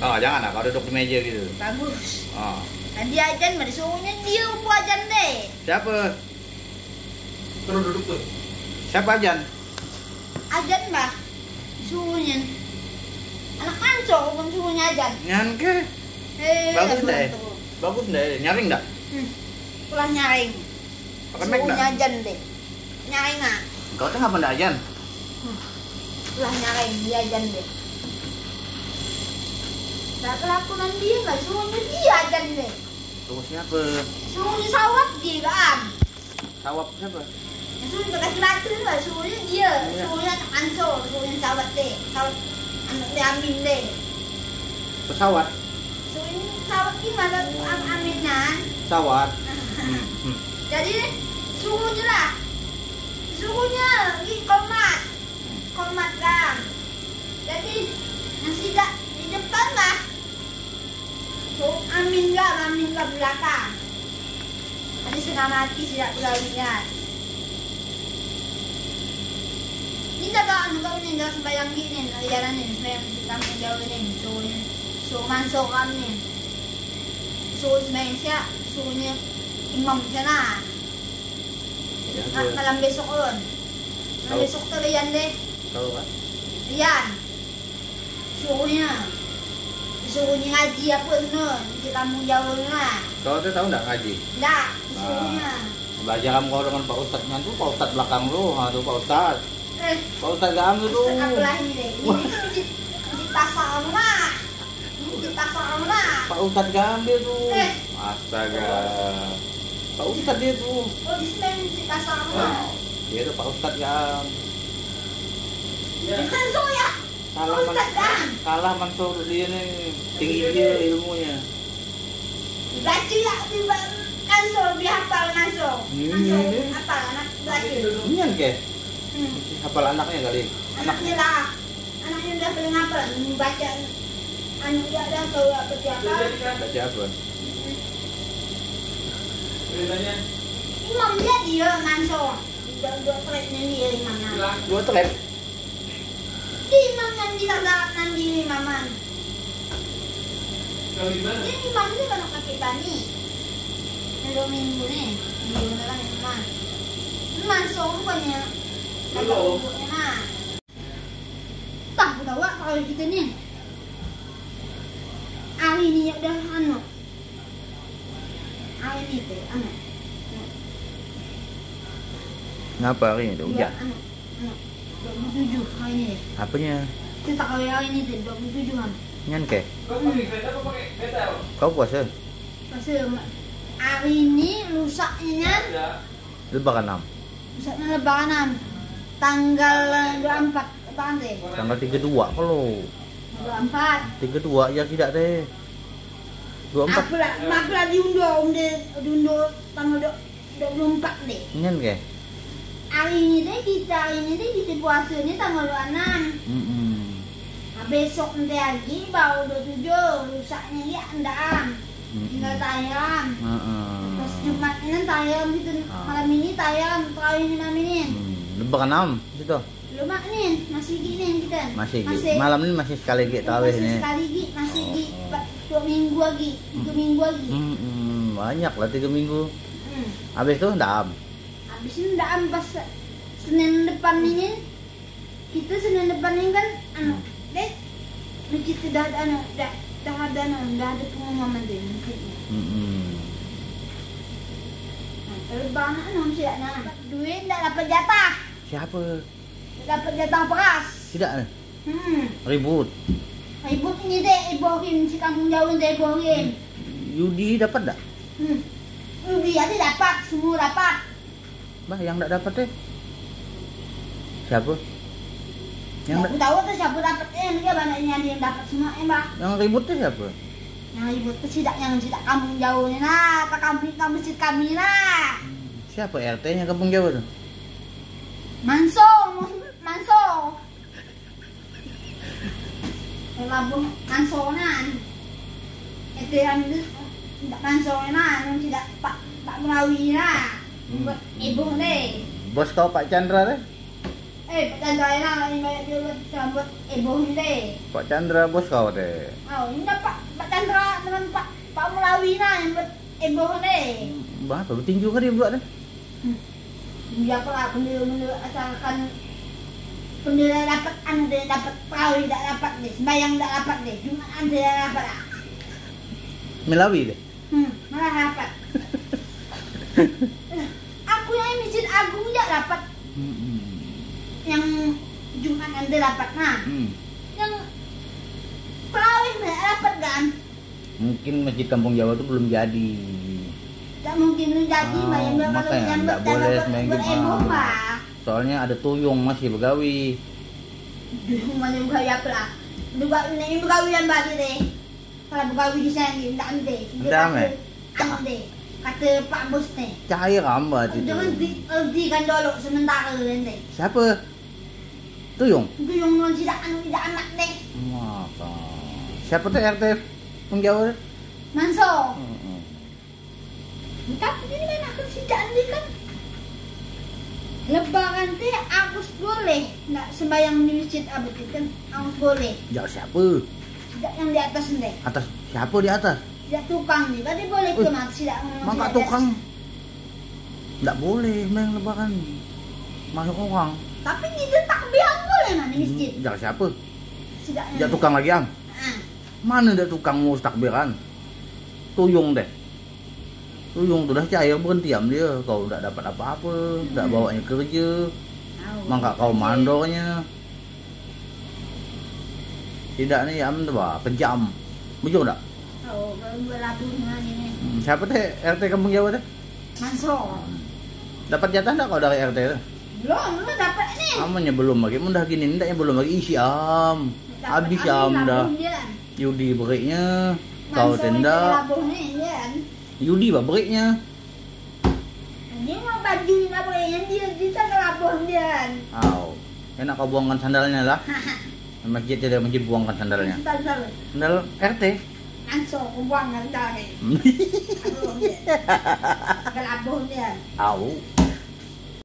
Oh, jangan lah, kau duduk di meja gitu. Bagus. Oh. Tadi ajan mah disuruhnya dia ajan deh. Siapa? Terus duduk tuh. Siapa Ajan? Ajan mah disuruhnya. Anak kanco bukan suruhnya ajan. Nyan ke? Bagus deh. Bagus deh. Nyaring enggak? Pulang nyaring. Pakai mic Suruhnya enggak? ajan deh. Nyaring ah. Kau tuh ngapa enggak Ajan? Pulang nyaring dia ajan deh. Tak kelakuan dia nggak suruhnya dia ajan deh. Tunggu siapa? Suruhnya sawat dia kan. Sawap siapa? Suruhnya laki-laki nggak suruhnya dia. Suruhnya anak kanco, suruhnya sawat deh. Sawat anak dia Amin deh. Pesawat. Suruhnya sawat gimana Amin nah. Pesawat. Jadi suruhnya lah. Suruhnya di komat kan. Jadi nasi dak di depan lah. So, Amin nggak belakang. Tadi setengah mati tidak berlalunya. Ini jaga kau ini jaga sembahyang gini, jalan ini sembahyang di kampung jauh ini. So masuk kami. So sembahyang siap, suruhnya imam sana. Malam besok on. Malam besok tuh Rian deh. Tahu kan? Rian. Suruhnya ngaji apa nun di kampung jauh lah. Kau tuh tahu enggak ngaji? Enggak, suruhnya. Belajar kamu kau dengan Pak Ustadznya tuh, Pak Ustadz belakang lu, tuh Pak Ustadz. Pak Ustadz kamu tuh. Ustadz Abdullah ini deh. Ini di pasar rumah. Ini di pasar rumah. Pak Ustadz Gambir tuh. Astaga. Pak Ustadz dia tuh. Oh, di sini di pasar rumah. Dia tuh Pak Ustadz Gam. Mansur ya. Kalah Ustadz Gam. kalah Mansur dia nih. Tinggi dia ilmunya. Baca ya di Mansur, dia hafal Mansur. Mansur hafal anak baca. Ini kan ke? Hafal anaknya kali. Anaknya lah. Anaknya udah paling hafal baca. Anu dia ada tahu apa siapa. Baca apa? Ceritanya. Imam dia Mansur. Dua trepnya dia imamnya. Dua trep. Di imam nanti ada nanti imaman. Kalau gimana? Ini imam itu kan kaki tani. Ini 2 minggu nih. Minggu kan imam. Mansur rupanya. Kagak ibunya nah. Tak tahu kalau kita nih. Hari ini udah anu. Hari ini teh anu. Ngapa hari ini tuh hujan? 27 hari ini deh. Apanya? Kita tahu hari ini deh 27an. Nyan ke? Kau pilih kereta apa pakai betel? Kau puasa? Pasal hari ini lusaknya Ya. Lebaran 6. lusaknya lebaran tanggal 24 lebaran deh. Tanggal 32 kalau 24. 32 ya tidak deh. 24. Apalah diundur tanggal 24 deh. Nyan ke? Hari ini deh kita puasanya tanggal 26. Besok nanti lagi baru 27 lusaknya dia andaan. Tinggal tayang. Pas Jumat ini tayang gitu. Malam ini tayang terakhir ini malam ini. Lebaran 6 situ. Lumak nih masih gini kita. Masih. Malam ini masih sekali lagi tarawih Masih nih. sekali lagi masih di 2 minggu lagi, 3 minggu lagi. Banyak lah 3 minggu. Habis itu ndam. Habis ini udah pas Senin depan ini kita Senin depan ini kan anu deh masjid udah ada pengumuman deh masjidnya. Lebaran anu sih nak duit enggak dapat jatah. Siapa? Dapat jatah beras. Tidak. Ribut. Ribut ini deh ibohin si kampung jauh deh ibohin. Yudi dapat enggak? Yudi aja dapat, semua dapat. Bah, yang enggak dapat deh. Siapa? Yang Aku tahu tuh siapa dapatnya, dia banyaknya dia yang dapat semua, Mbak. yang ribut tuh siapa? Yang ribut tuh yang tidak kampung jauh nih nah, ke kampung masjid kami nah. Siapa RT-nya kampung jauh tuh? Manso. Labung Mansonan. Itu yang tidak Mansonan, yang tidak Pak Melawi nah. Buat ibu deh. Bos kau Pak Chandra deh? Pak Chandra ini banyak juga rambut eboh ini. Pak Chandra bos kau deh. Oh, ini Pak Chandra dengan Pak Mulawi yang buat eboh ini. Berapa? Bertinju kan dia buat deh. Dia pernah bener asalkan bener dapat anda dapat perawi tidak dapat deh, sembayang tidak dapat deh, cuma anda dapat ah. Melawi deh. Malah dapat. Aku yang masjid agung tidak dapat. Yang Jumat anda dapat nah. Yang perawi tidak dapat kan? Mungkin masjid Kampung Jawa itu belum jadi. Tak mungkin jadi bayang kalau yang nggak boleh main Jumat. Soalnya ada tuyung masih begawi. Tuyung mana begawi apa lah? Ini begawi yang bagi deh. Kalau begawi di sana tidak ande. Ande. Kata Pak Bos nih. Cair rambat itu. Jangan dikan dulu sementara nanti. Siapa? Tuyung. Tuyung non tidak anak deh. Maka. Siapa tuh RT Pengjawa? Manso. Tapi ini kan akan tidak ande kan. Lebaran teh Agus boleh, nggak sembahyang di masjid abad kan Agus boleh. Ya siapa? Tidak yang di atas nih. Atas siapa di atas? Tidak tukang nih, tadi boleh ke mas tidak. Maka tukang nggak boleh main lebaran masuk orang. Tapi kita takbiran boleh mana di masjid? Ya siapa? Tidak. Ya tukang lagi ang. Mana ada tukang mau takbiran? Tuyung deh. Tuyung sudah cair berhentiam dia. Kau tidak dapat apa-apa, tidak bawanya kerja, maka kau mandornya. Tidak nih am tu bah, kejam. Betul tak? Oh, berlabuh ini. Siapa teh RT Kampung Jawa teh? Manso. Dapat jatah tak kau dari RT tu? Belum dapat ni. Amanya belum lagi, mudah gini ndaknya belum lagi isi am. Habis am dah. Yudi beriknya, kau tenda. Yudi bah beriknya. Dia mau baju ni apa yang dia tak labuh dia. Aw, enak kau buangkan sandalnya lah. Masjid dia masjid buangkan sandalnya. Sandal RT. Langsung buangkan sandalnya. Labuh dia. Aw.